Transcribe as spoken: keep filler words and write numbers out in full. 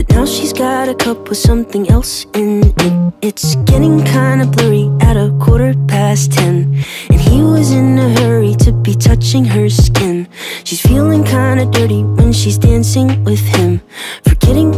But now she's got a cup with something else in it. It's getting kinda blurry at a quarter past ten, and he was in a hurry to be touching her skin. She's feeling kinda dirty when she's dancing with him, forgetting